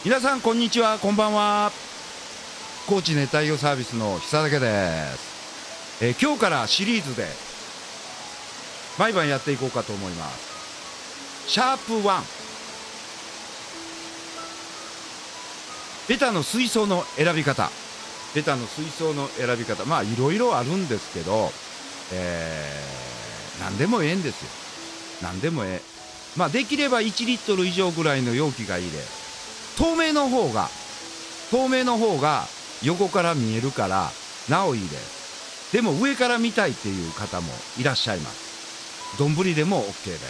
皆さんこんにちは、こんばんは。高知熱帯魚サービスの久武です。今日からシリーズで毎晩やっていこうかと思います。シャープ1、ベタの水槽の選び方。ベタの水槽の選び方、まあいろいろあるんですけど、何でもええんですよ。何でもええ。まあできれば1リットル以上ぐらいの容器がいいで、透明の方が横から見えるからなおいいです。でも上から見たいっていう方もいらっしゃいます。丼でも OK です。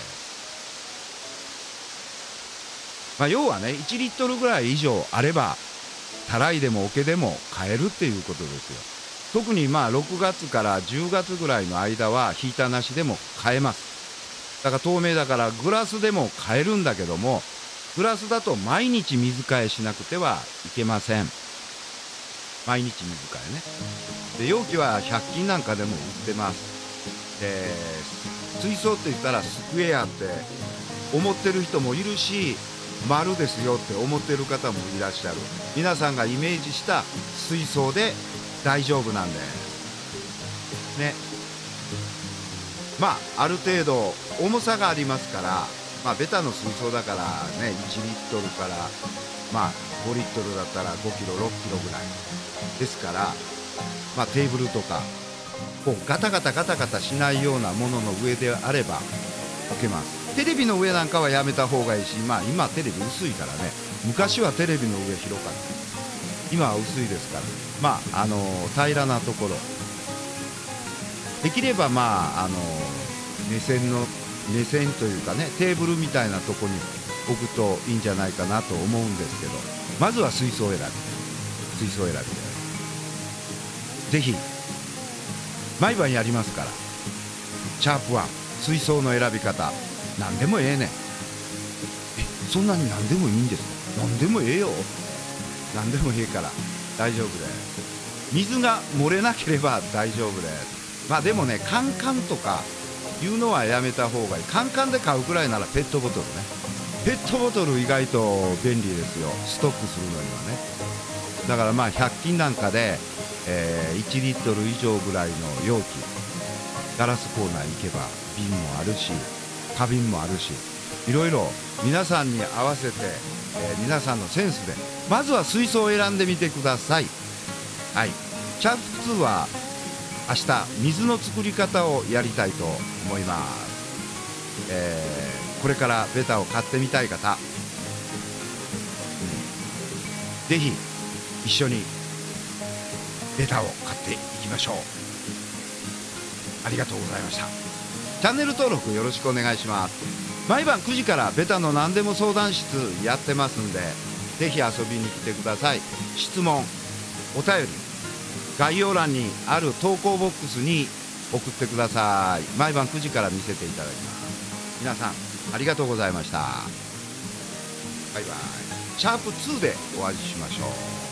まあ要はね、1リットルぐらい以上あればたらいでも桶でも買えるっていうことですよ。特にまあ6月から10月ぐらいの間はヒーターなしでも買えます。だから透明だからグラスでも買えるんだけども、グラスだと毎日水替えしなくてはいけません。毎日水替えね。で容器は100均なんかでも売ってます。で水槽って言ったらスクエアって思ってる人もいるし、丸ですよって思ってる方もいらっしゃる。皆さんがイメージした水槽で大丈夫なんですね。まあある程度重さがありますから、まあベタの水槽だからね、1リットルからまあ5リットルだったら5キロ6キロぐらいですから、まあテーブルとかこうガタガタしないようなものの上であれば置けます。テレビの上なんかはやめた方がいいし、まあ今テレビ薄いからね。昔はテレビの上広かった。今は薄いですから、まあ平らなところ、できればまあ目線というかね、テーブルみたいなとこに置くといいんじゃないかなと思うんですけど、まずは水槽選びでぜひ毎晩やりますから。シャープ1、水槽の選び方、何でもええねん。そんなに何でもいいんですか？何でもええよ。何でもええから大丈夫です。水が漏れなければ大丈夫です。まあでもね、カンカンとかいうのはやめた方がいい。カンカンで買うくらいならペットボトルね。ペットボトル意外と便利ですよ、ストックするのにはね。だからまあ100均なんかで、1リットル以上ぐらいの容器、ガラスコーナー行けば瓶もあるし花瓶もあるし、いろいろ皆さんに合わせて、皆さんのセンスでまずは水槽を選んでみてください。はい、シャープ2は明日水の作り方をやりたいと思います。これからベタを買ってみたい方、ぜひ一緒にベタを買っていきましょう。ありがとうございました。チャンネル登録よろしくお願いします。毎晩9時からベタの何でも相談室やってますんで、ぜひ遊びに来てください。質問、お便り、概要欄にある投稿ボックスに送ってください。毎晩9時から見せていただきます。皆さんありがとうございました。バイバイ。シャープ2でお会いしましょう。